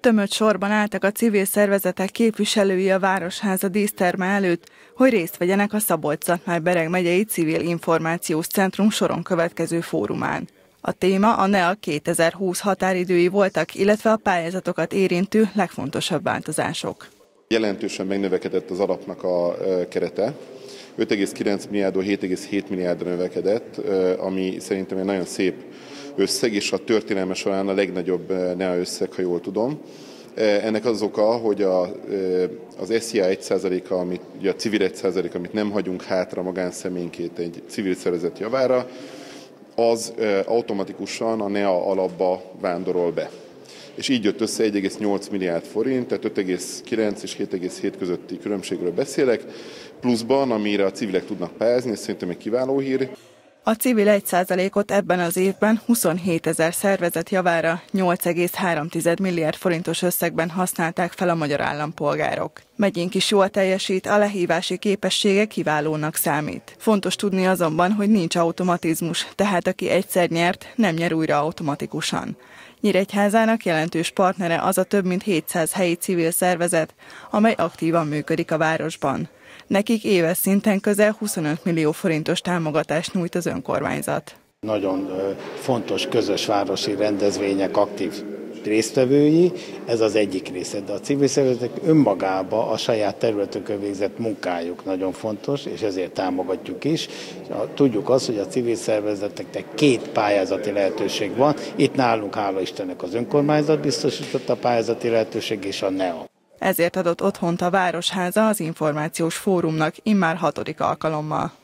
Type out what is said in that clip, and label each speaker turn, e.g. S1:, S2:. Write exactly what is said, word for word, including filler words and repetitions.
S1: Tömött sorban álltak a civil szervezetek képviselői a Városháza díszterme előtt, hogy részt vegyenek a Szabolcs-Szatmár-Bereg megyei Civil Információs Centrum soron következő fórumán. A téma a NEA kétezer-húsz határidői voltak, illetve a pályázatokat érintő legfontosabb változások.
S2: Jelentősen megnövekedett az alapnak a kerete. öt egész kilenc milliárdról hét egész hét milliárdra növekedett, ami szerintem egy nagyon szép összeg, és a történelme során a legnagyobb NEA összeg, ha jól tudom. Ennek az oka, hogy a, az es zé á egy százaléka, amit, a civil egy százaléka, amit nem hagyunk hátra magánszemélyként egy civil szervezet javára, az automatikusan a NEA alapba vándorol be. És így jött össze egy egész nyolc milliárd forint, tehát öt egész kilenc és hét egész hét közötti különbségről beszélek, pluszban, amire a civilek tudnak pályázni, ez szerintem egy kiváló hír.
S1: A civil egy százalékot ebben az évben huszonhétezer szervezet javára nyolc egész három milliárd forintos összegben használták fel a magyar állampolgárok. Megyénk is jól teljesít, a lehívási képessége kiválónak számít. Fontos tudni azonban, hogy nincs automatizmus, tehát aki egyszer nyert, nem nyer újra automatikusan. Nyíregyházának jelentős partnere az a több mint hétszáz helyi civil szervezet, amely aktívan működik a városban. Nekik éves szinten közel huszonöt millió forintos támogatást nyújt az önkormányzat.
S3: Nagyon fontos közös városi rendezvények aktív résztvevői, ez az egyik része, de a civil szervezetek önmagában a saját területükön végzett munkájuk nagyon fontos, és ezért támogatjuk is. Tudjuk azt, hogy a civil szervezeteknek két pályázati lehetőség van, itt nálunk hála Istennek az önkormányzat biztosította a pályázati lehetőség és a NEA.
S1: Ezért adott otthont a Városháza az információs fórumnak immár hatodik alkalommal.